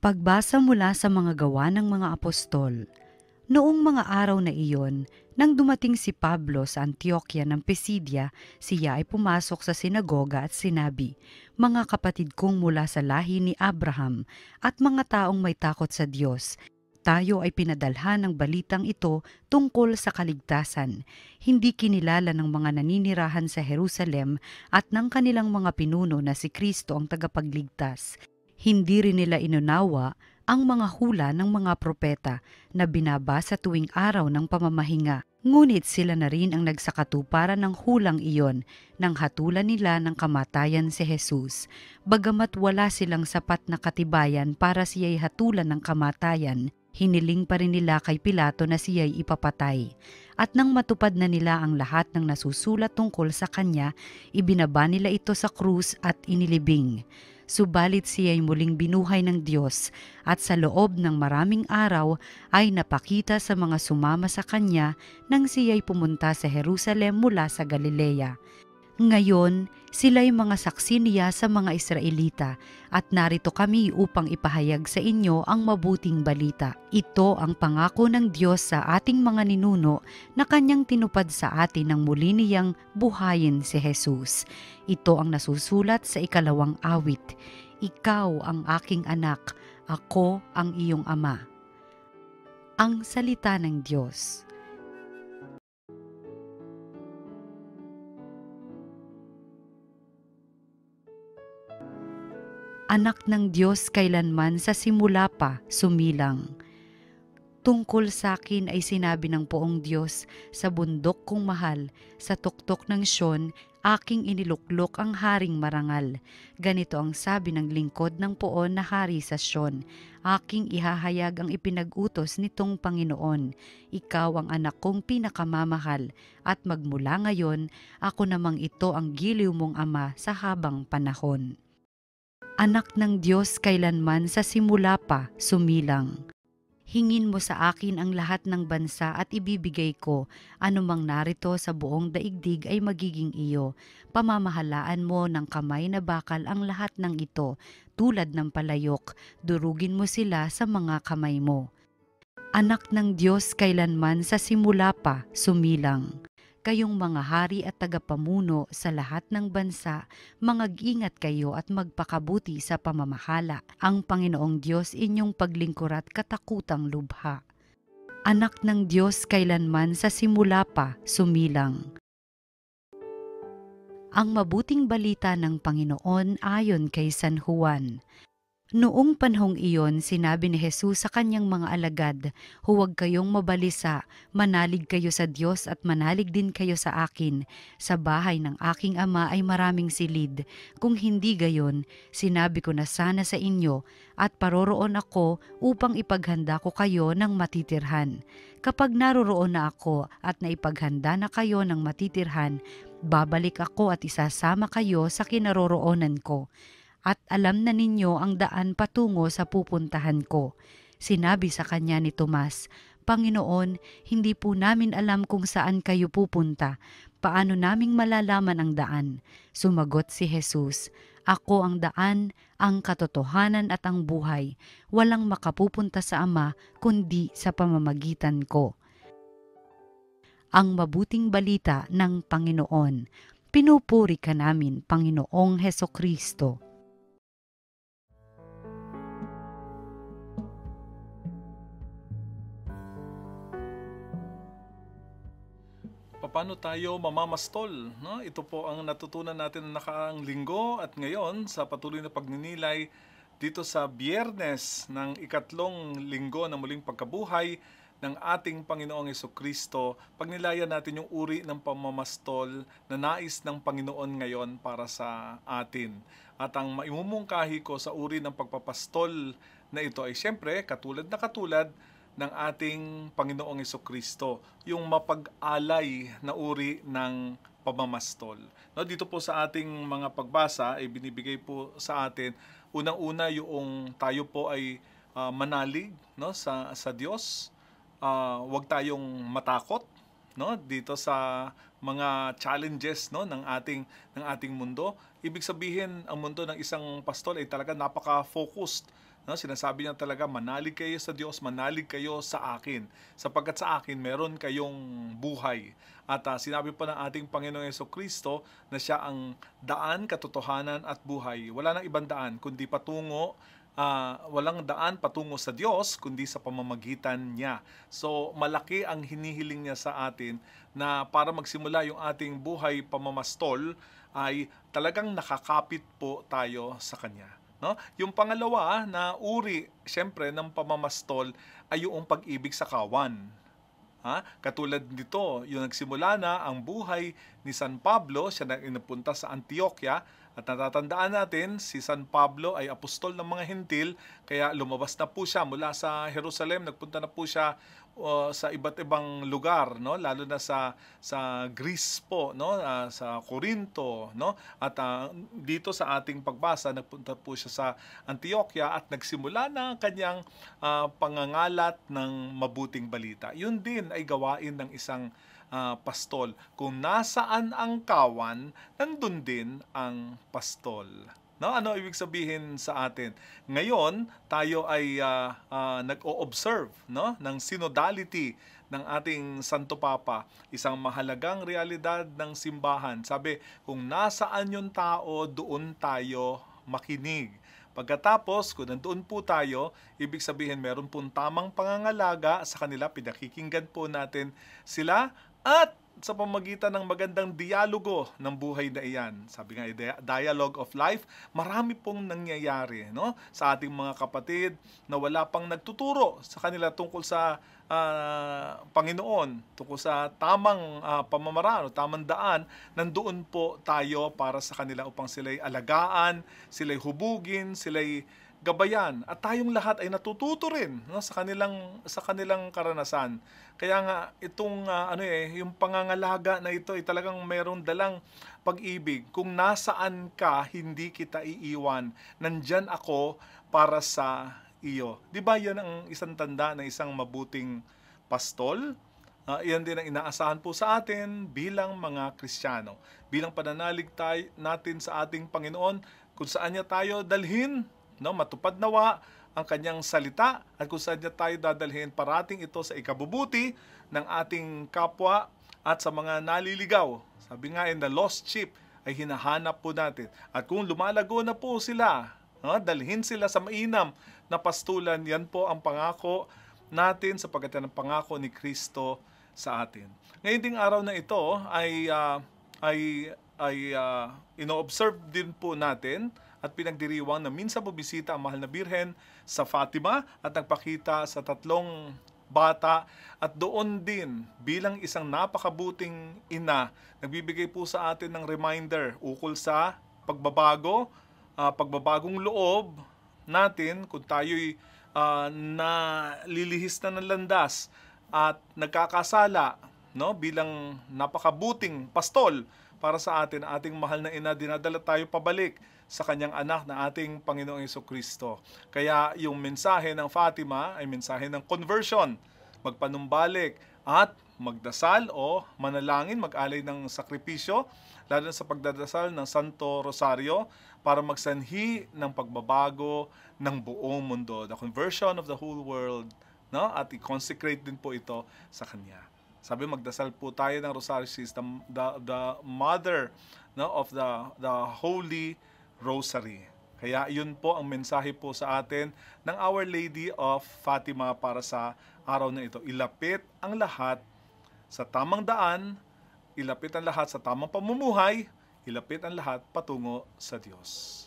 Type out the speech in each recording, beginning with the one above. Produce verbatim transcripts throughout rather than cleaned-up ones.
Pagbasa mula sa mga gawa ng mga apostol. Noong mga araw na iyon, nang dumating si Pablo sa Antioquia ng Pisidia, siya ay pumasok sa sinagoga at sinabi, "Mga kapatid kong mula sa lahi ni Abraham at mga taong may takot sa Diyos, tayo ay pinadalhan ng balitang ito tungkol sa kaligtasan. Hindi kinilala ng mga naninirahan sa Jerusalem at ng kanilang mga pinuno na si Kristo ang tagapagligtas. Hindi rin nila inunawa ang mga hula ng mga propeta na binabasa tuwing araw ng pamamahinga. Ngunit sila na rin ang nagsakatuparan ng hulang iyon nang hatulan nila ng kamatayan si Jesus. Bagamat wala silang sapat na katibayan para siya'y hatulan ng kamatayan, hiniling pa rin nila kay Pilato na siya'y ipapatay. At nang matupad na nila ang lahat ng nasusulat tungkol sa kanya, ibinaba nila ito sa krus at inilibing. Subalit siya'y muling binuhay ng Diyos at sa loob ng maraming araw ay napakita sa mga sumama sa kanya nang siya'y pumunta sa Jerusalem mula sa Galilea. Ngayon, sila'y mga saksi niya sa mga Israelita at narito kami upang ipahayag sa inyo ang mabuting balita. Ito ang pangako ng Diyos sa ating mga ninuno na kanyang tinupad sa atin nang muli niyang buhayin si Jesus. Ito ang nasusulat sa ikalawang awit. Ikaw ang aking anak, ako ang iyong ama. Ang salita ng Diyos. Anak ng Diyos kailanman sa simula pa sumilang. Tungkol sa akin ay sinabi ng poong Diyos, sa bundok kong mahal, sa tuktok ng Siyon, aking iniluklok ang haring marangal. Ganito ang sabi ng lingkod ng poon na hari sa Siyon, aking ihahayag ang ipinag-utos nitong Panginoon. Ikaw ang anak kong pinakamamahal, at magmula ngayon, ako namang ito ang giliw mong ama sa habang panahon. Anak ng Diyos kailanman sa simula pa sumilang. Hingin mo sa akin ang lahat ng bansa at ibibigay ko, anumang narito sa buong daigdig ay magiging iyo. Pamamahalaan mo ng kamay na bakal ang lahat ng ito, tulad ng palayok, durugin mo sila sa mga kamay mo. Anak ng Diyos kailanman sa simula pa sumilang. Kayong mga hari at tagapamuno sa lahat ng bansa, mangag-ingat kayo at magpakabuti sa pamamahala. Ang Panginoong Diyos inyong paglingkurat katakutang lubha. Anak ng Diyos kailanman sa simula pa sumilang. Ang mabuting balita ng Panginoon ayon kay San Juan. Noong panahong iyon, sinabi ni Jesus sa kanyang mga alagad, "Huwag kayong mabalisa, manalig kayo sa Diyos at manalig din kayo sa akin. Sa bahay ng aking ama ay maraming silid. Kung hindi gayon, sinabi ko na sana sa inyo at paroroon ako upang ipaghanda ko kayo ng matitirhan. Kapag naroroon na ako at naipaghanda na kayo ng matitirhan, babalik ako at isasama kayo sa kinaroroonan ko. At alam na ninyo ang daan patungo sa pupuntahan ko." Sinabi sa kanya ni Tomas, "Panginoon, hindi po namin alam kung saan kayo pupunta. Paano naming malalaman ang daan?" Sumagot si Jesus, "Ako ang daan, ang katotohanan at ang buhay. Walang makapupunta sa Ama kundi sa pamamagitan ko." Ang mabuting balita ng Panginoon. Pinupuri ka namin, Panginoong Hesukristo. Paano tayo mamamastol? No? Ito po ang natutunan natin na nakaraang linggo at ngayon sa patuloy na pagninilay dito sa Biyernes ng ikatlong linggo ng muling pagkabuhay ng ating Panginoong Hesukristo. Pagnilayan natin yung uri ng pamamastol na nais ng Panginoon ngayon para sa atin. At ang maimumungkahi ko sa uri ng pagpapastol na ito ay siyempre katulad na katulad ng ating Panginoong Hesukristo, yung mapag-alay na uri ng pamamastol. No, dito po sa ating mga pagbasa ay binibigay po sa atin unang-una yung tayo po ay uh, manalig, no, sa sa Diyos. Uh, huwag tayong matakot, no, dito sa mga challenges, no, ng ating ng ating mundo. Ibig sabihin, ang mundo ng isang pastol ay talaga napaka-focused No, sinasabi niya talaga, manalig kayo sa Diyos, manalig kayo sa akin. Sapagkat sa akin, meron kayong buhay. At uh, sinabi pa ng ating Panginoong Jesucristo na siya ang daan, katotohanan at buhay. Wala nang ibang daan, kundi patungo, uh, walang daan patungo sa Diyos, kundi sa pamamagitan niya. So, malaki ang hinihiling niya sa atin na para magsimula yung ating buhay pamamastol, ay talagang nakakapit po tayo sa Kanya. No? Yung pangalawa na uri, siyempre, ng pamamastol ay yung pag-ibig sa kawan. Ha? Katulad nito, yung nagsimula na ang buhay ni San Pablo, siya na inapunta sa Antioquia, at natatandaan natin, si San Pablo ay apostol ng mga Hentil, kaya lumabas na po siya mula sa Jerusalem, nagpunta na po siya uh, sa iba't ibang lugar, no? Lalo na sa sa Greece po, no? Uh, sa Corinto, no? At uh, dito sa ating pagbasa, nagpunta po siya sa Antioquia at nagsimula na ang kanyang uh, pangangalat ng mabuting balita. Yun din ay gawain ng isang Uh, pastol. Kung nasaan ang kawan, nandun din ang pastol. No? Ano ibig sabihin sa atin? Ngayon, tayo ay uh, uh, nag-o-observe, no? ng synodality ng ating Santo Papa, isang mahalagang realidad ng simbahan. Sabi, kung nasaan yung tao, doon tayo makinig. Pagkatapos, kung nandoon po tayo, ibig sabihin meron pong tamang pangangalaga sa kanila, pinakikinggan po natin sila, at sa pamagitan ng magandang dialogo ng buhay na iyan. Sabi nga, dialogue of life, marami pong nangyayari, no? Sa ating mga kapatid na wala pang nagtuturo sa kanila tungkol sa uh, Panginoon, tungkol sa tamang uh, pamamaraan o tamang daan, nandoon po tayo para sa kanila upang sila'y alagaan, sila'y hubugin, sila'y gabayan, at tayong lahat ay natututo rin, no, sa kanilang sa kanilang karanasan. Kaya nga itong uh, ano eh yung pangangalaga na ito ay talagang mayroong dalang pag-ibig. Kung nasaan ka, hindi kita iiwan. Nandyan ako para sa iyo. 'Di ba 'yan ang isang tanda ng isang mabuting pastol? Uh, iyan din ang inaasahan po sa atin bilang mga Kristiyano. Bilang pananalig tayo natin sa ating Panginoon, kung saan niya tayo dalhin, no, matupad nawa ang kanyang salita, at kung saan niya tayo dadalhin, parating ito sa ikabubuti ng ating kapwa at sa mga naliligaw. Sabi nga, in the lost sheep ay hinahanap po natin. At kung lumalago na po sila, no, dalhin sila sa mainam na pastulan. Yan po ang pangako natin sapagkat yan ang pangako ni Kristo sa atin. Ngayon ding araw na ito ay uh, ay ay uh, ino-observe din po natin at pinagdiriwang na minsan bumibisita ang mahal na Birhen sa Fatima at nagpakita sa tatlong bata, at doon din bilang isang napakabuting ina, nagbibigay po sa atin ng reminder ukol sa pagbabago, uh, pagbabagong loob natin kung tayo'y uh, nalilihis na ng landas at nagkakasala, no, bilang napakabuting pastol para sa atin, ating mahal na ina, dinadala tayo pabalik sa kanyang anak na ating Panginoong Jesucristo. Kaya yung mensahe ng Fatima ay mensahe ng conversion, magpanumbalik at magdasal o manalangin, mag-alay ng sakripisyo, lalo sa pagdadasal ng Santo Rosario para magsanhi ng pagbabago ng buong mundo, the conversion of the whole world, no? At i-consecrate din po ito sa Kanya. Sabi, magdasal po tayo ng Rosario. She is the, the, the mother, no, of the, the Holy Rosary. Kaya yun po ang mensahe po sa atin ng Our Lady of Fatima para sa araw na ito. Ilapit ang lahat sa tamang daan, ilapit ang lahat sa tamang pamumuhay, ilapit ang lahat patungo sa Diyos.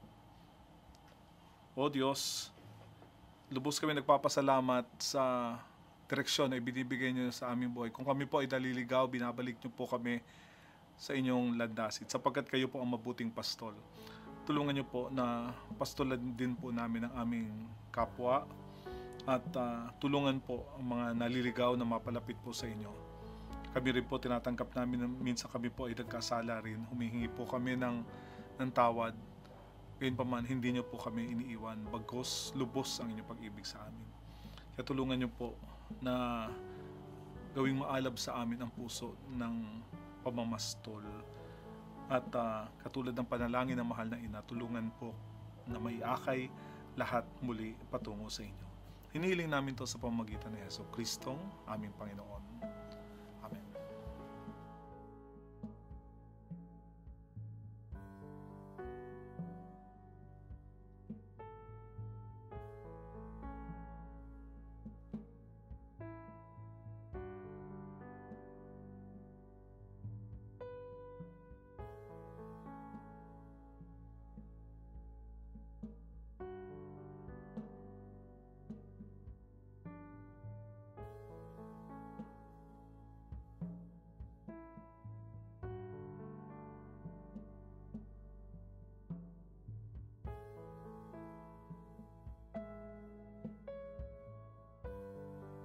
O Diyos, lubos kami nagpapasalamat sa direksyon na ibinibigay niyo sa aming buhay. Kung kami po ay naliligaw, binabalik niyo po kami sa inyong landasin, sapagkat kayo po ang mabuting pastol. Tulungan niyo po na pastolan din po namin ang aming kapwa, at uh, tulungan po ang mga naliligaw na mapalapit po sa inyo. Kami rin po tinatanggap namin, minsan kami po ay nagkasala rin, humihingi po kami ng, ng tawad. Ngayon pa man, hindi niyo po kami iniiwan, bagkus lubos ang inyong pag-ibig sa amin. Kaya tulungan niyo po na gawing maalab sa amin ang puso ng pamamastol. At uh, katulad ng panalangin ng mahal na ina, tulungan po na maiakay lahat muli patungo sa inyo. Hinihiling namin to sa pamamagitan ni Hesus Kristong aming Panginoon.